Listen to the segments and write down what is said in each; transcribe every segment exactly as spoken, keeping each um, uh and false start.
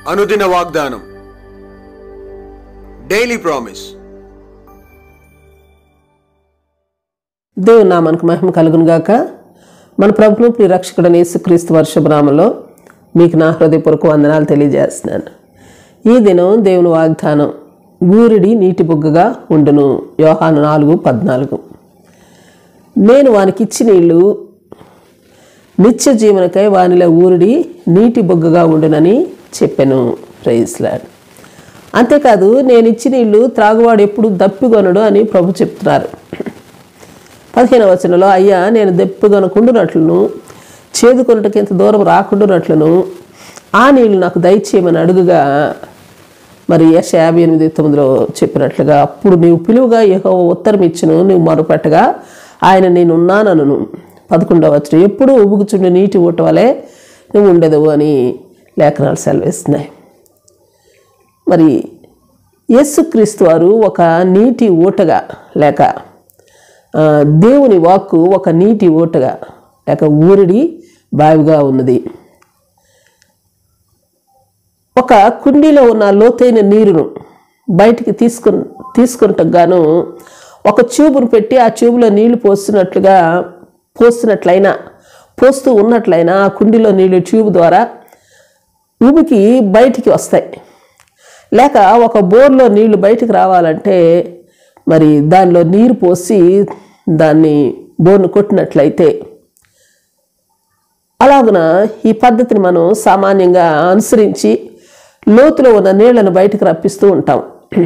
అనుదిన వాగ్దానం, daily promise. దేవుని నామానికి మహిమ కలుగును గాక. మన ప్రభువు ప్రియరక్షకుడైన యేసుక్రీస్తు వర్షభనామములో మీకు నా హృదయపూర్వక వందనాలు తెలియజేస్తున్నాను. ఈ దినం దేవుని వాగ్దానం, ఊరిడి నీటి బుగ్గగా ఉండును. యోహాను నాలుగు పద్నాలుగు. నేను వానికి ఇచ్చి నీళ్లు నిత్య జీవనకై వానిలో ఊరిడి నీటి బుగ్గగా ఉండునని చెప్పాను. Praise lord. అంతేకాదు, నేను ఇచ్చి నీళ్లు త్రాగువాడు ఎప్పుడు దప్పిగొనడు అని ప్రభు చెప్తున్నారు. పదిహేనవ వచనంలో, అయ్యా నేను దప్పిగొనకుండునట్లును చేదుకొనుటకి ఇంత దూరం రాకుండానట్లును ఆ నీళ్లు నాకు దయచేయమని అడుగుగా, మరి యెషయా యాభై ఎనిమిది తొమ్మిదిలో చెప్పినట్లుగా, అప్పుడు నీవు పిలువుగా యెహోవా ఉత్తరం ఇచ్చును, నీవు మొరపెట్టగా ఆయన నేనున్నానను. పదకొండవ వచనం, ఎప్పుడు ఉబుకుచుండే నీటి ఊట వలె నువ్వు ఉండేదవు అని లేఖనాలు సెలవిస్తున్నాయి. మరి యేసుక్రీస్తు వారు ఒక నీటి ఊటగా, లేక దేవుని వాక్కు ఒక నీటి ఊటగా, లేక ఊరిడి బావిగా ఉన్నది. ఒక కుండీలో ఉన్న లోతైన నీరును బయటికి తీసుకు తీసుకుంటకు గాను ఒక ట్యూబును పెట్టి ఆ ట్యూబ్లో నీళ్లు పోస్తున్నట్లుగా పోస్తున్నట్లయినా పోస్తూ ఉన్నట్లయినా ఆ కుండీలో నీళ్ళు ట్యూబ్ ద్వారా ఊబికి బయటికి వస్తాయి. లేక ఒక బోర్లో నీళ్లు బయటికి రావాలంటే మరి దానిలో నీరు పోసి దాన్ని బోర్ను కొట్టినట్లయితే, అలాగున ఈ పద్ధతిని మనం సామాన్యంగా అనుసరించి లోతులో ఉన్న నీళ్లను బయటికి రప్పిస్తూ ఉంటాం.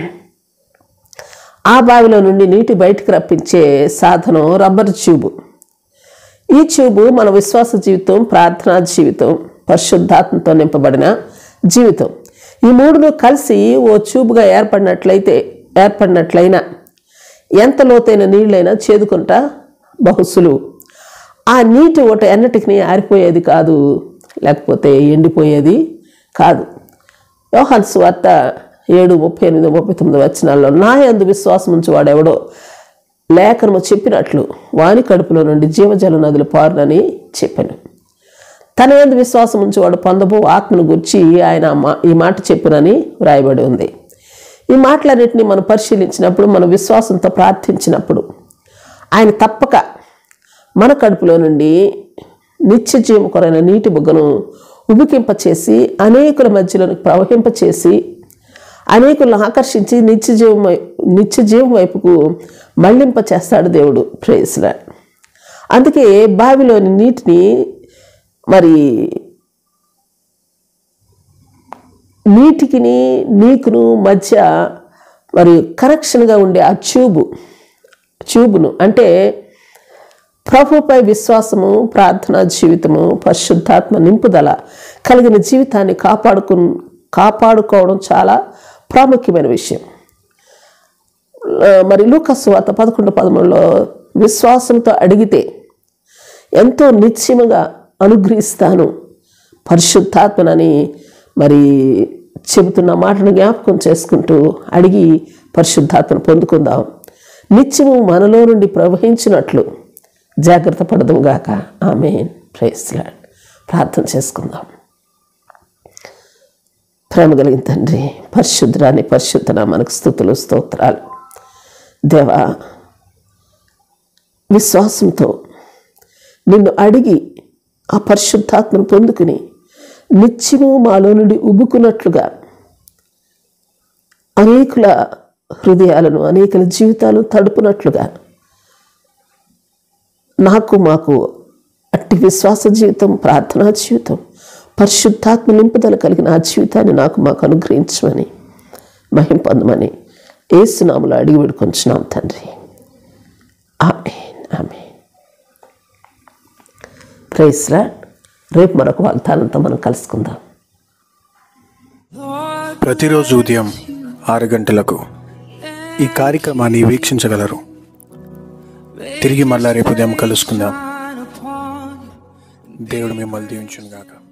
ఆ బావిలో నుండి నీటి బయటికి రప్పించే సాధనం రబ్బర్ ట్యూబు. ఈ ట్యూబు మన విశ్వాస జీవితం, ప్రార్థనా జీవితం, పరిశుద్ధాత్మతో నింపబడిన జీవితం, ఈ మూడును కలిసి ఓ ట్యూబ్గా ఏర్పడినట్లయితే ఏర్పడినట్లయినా ఎంత లోతైన నీళ్ళైనా చేదుకుంటా బహుశులు. ఆ నీటి ఊట ఎన్నటికి ఆరిపోయేది కాదు, లేకపోతే ఎండిపోయేది కాదు. యోహాను సువార్త ఏడు ముప్పై ఎనిమిది ముప్పై తొమ్మిది వచనాల్లో, నా యందు విశ్వాసం ఉంచి వాడెవడో లేఖనము చెప్పినట్లు వాని కడుపులో నుండి జీవజల నదులు పారునని చెప్పాను. తన యందు విశ్వాసం ఉంచి వాడు పొందబో ఆత్మను గురించి ఆయన ఈ మాట చెప్పినని వ్రాయబడి ఉంది. ఈ మాటలన్నింటినీ మనం పరిశీలించినప్పుడు, మన విశ్వాసంతో ప్రార్థించినప్పుడు ఆయన తప్పక మన కడుపులో నుండి నిత్య జీవం కొరైన నీటి బుగ్గను ఉబికింపచేసి అనేకుల మధ్యలోనికి ప్రవహింపచేసి అనేకులను ఆకర్షించి నిత్య జీవం నిత్య జీవం వైపుకు మళ్లింప చేస్తాడు దేవుడు. Praise lord. అందుకే బావిలోని నీటిని మరి నీటికిని నీకును మధ్య మరి కనెక్షన్గా ఉండే ఆ ట్యూబు ట్యూబును అంటే ప్రభుపై విశ్వాసము, ప్రార్థనా జీవితము, పరిశుద్ధాత్మ నింపుదల కలిగిన జీవితాన్ని కాపాడుకు కాపాడుకోవడం చాలా ప్రాముఖ్యమైన విషయం. మరి లూకా సువార్త పదకొండు పదమూడులో, విశ్వాసంతో అడిగితే ఎంతో నిశ్చయముగా అనుగ్రహిస్తాను పరిశుద్ధాత్మనని మరి చెబుతున్న మాటను జ్ఞాపకం చేసుకుంటూ అడిగి పరిశుద్ధాత్మను పొందుకుందాం. నిత్యము మనలో నుండి ప్రవహించినట్లు జాగ్రత్త పడదాం గాక. ఆమేన్. Praise lord. ప్రార్థన చేసుకుందాం. ప్రేమ కలిగిన తండ్రి, పరిశుద్ధురాని పరిశుద్ధన మనకు స్తుతులు స్తోత్రాలు. దేవా, విశ్వాసంతో నిన్ను అడిగి ఆ పరిశుద్ధాత్మను పొందుకుని నిత్యము మాలో నుండి ఉబ్బుకున్నట్లుగా అనేకుల హృదయాలను, అనేకుల జీవితాలను తడుపునట్లుగా నాకు మాకు అట్టి విశ్వాస జీవితం, ప్రార్థనా జీవితం, పరిశుద్ధాత్మ నింపుదల కలిగిన ఆ జీవితాన్ని నాకు మాకు అనుగ్రహించమని, మహిమ పొందమని యేసు నామములో అడిగి వేడుకొంచున్నాం తండ్రి. ఆమేన్. ఆమేన్. Praise lord. రేపు మరొక వాగ్దానంతో మనం కలుసుకుందాం. ప్రతిరోజు ఉదయం ఆరు గంటలకు ఈ కార్యక్రమాన్ని వీక్షించగలరు. తిరిగి మళ్ళా రేపు ఉదయం కలుసుకుందాం. దేవుడు మిమ్మల్ని దీవించును గాక.